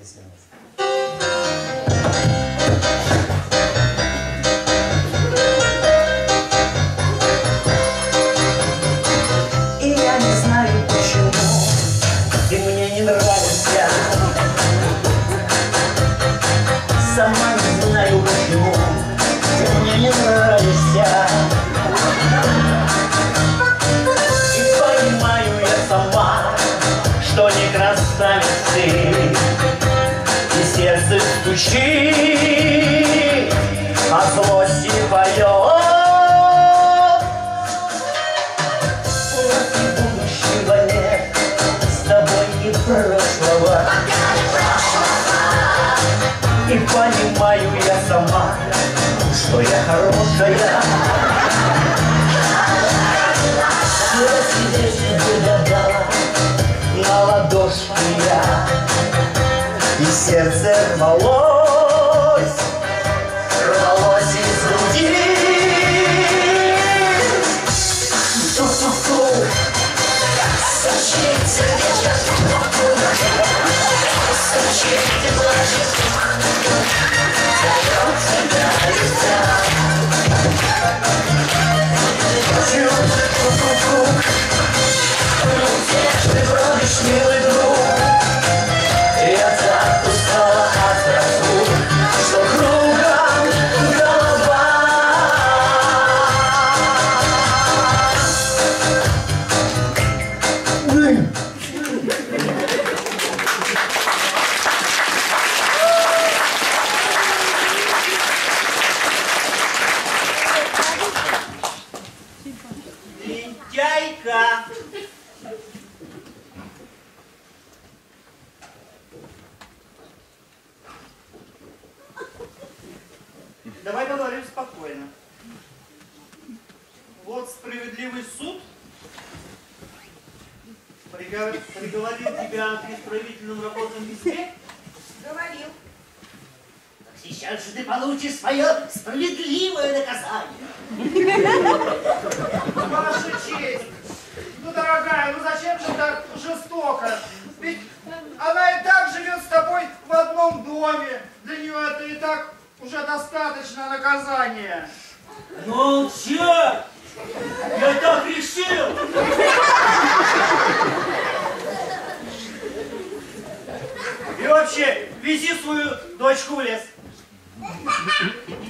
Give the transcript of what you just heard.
Извините. И я не знаю почему ты мне не нравишься. Сама не знаю почему ты мне не нравишься. И понимаю я сама, что не красавицы, и сердце стучит, а злости поет. После будущего нет с тобой и прошлого. И понимаю я сама, что я хорошая. Я себе загадала на ладошке я, и сердце рвалось из груди. Ту-ту-ту, случится вечер, случится плачет, зовет тебя лица. Ту-ту-ту, где ты бродишь, милый друг? Я так устала от разлук, что кругом голова. Лентяйка! Давай поговорим спокойно. Вот справедливый суд приговорил тебя к исправительным работам везде? Говорил. Так сейчас же ты получишь свое справедливое наказание. Ваша честь. Ну, дорогая, ну зачем же так жестоко? Ведь она и так живет с тобой в одном доме. Для нее это и так уже достаточно наказания. Ну, чё? Я так решил. И вообще, вези свою дочку в лес.